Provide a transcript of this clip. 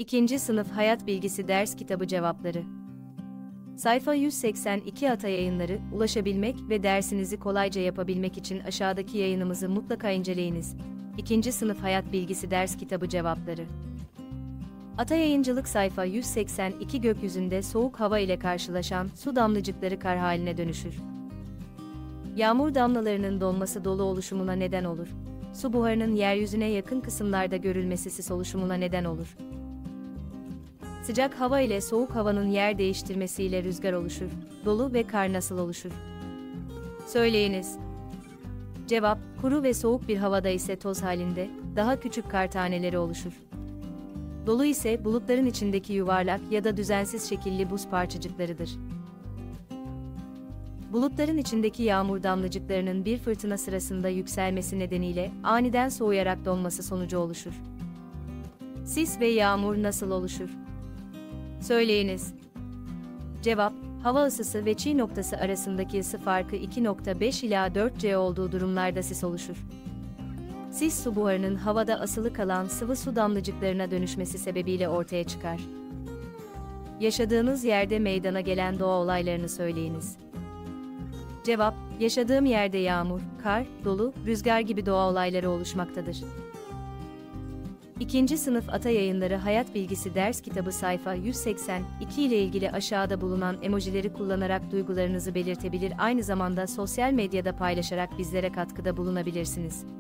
2. Sınıf Hayat Bilgisi Ders Kitabı Cevapları. Sayfa 182. Ata Yayınları. Ulaşabilmek ve dersinizi kolayca yapabilmek için aşağıdaki yayınımızı mutlaka inceleyiniz. 2. Sınıf Hayat Bilgisi Ders Kitabı Cevapları. Ata Yayıncılık. Sayfa 182. Gökyüzünde soğuk hava ile karşılaşan su damlacıkları kar haline dönüşür. Yağmur damlalarının donması dolu oluşumuna neden olur. Su buharının yeryüzüne yakın kısımlarda görülmesi sis oluşumuna neden olur. Sıcak hava ile soğuk havanın yer değiştirmesiyle rüzgar oluşur. Dolu ve kar nasıl oluşur? Söyleyiniz. Cevap: kuru ve soğuk bir havada ise toz halinde, daha küçük kar taneleri oluşur. Dolu ise bulutların içindeki yuvarlak ya da düzensiz şekilli buz parçacıklarıdır. Bulutların içindeki yağmur damlacıklarının bir fırtına sırasında yükselmesi nedeniyle aniden soğuyarak donması sonucu oluşur. Sis ve yağmur nasıl oluşur? Söyleyiniz. Cevap: hava ısısı ve çiğ noktası arasındaki ısı farkı 2.5 ila 4 olduğu durumlarda sis oluşur. Sis su buharının havada asılı kalan sıvı su damlacıklarına dönüşmesi sebebiyle ortaya çıkar. Yaşadığınız yerde meydana gelen doğa olaylarını söyleyiniz. Cevap: yaşadığım yerde yağmur, kar, dolu, rüzgar gibi doğa olayları oluşmaktadır. 2. Sınıf Ata Yayınları Hayat Bilgisi Ders Kitabı sayfa 182 ile ilgili aşağıda bulunan emojileri kullanarak duygularınızı belirtebilir, aynı zamanda sosyal medyada paylaşarak bizlere katkıda bulunabilirsiniz.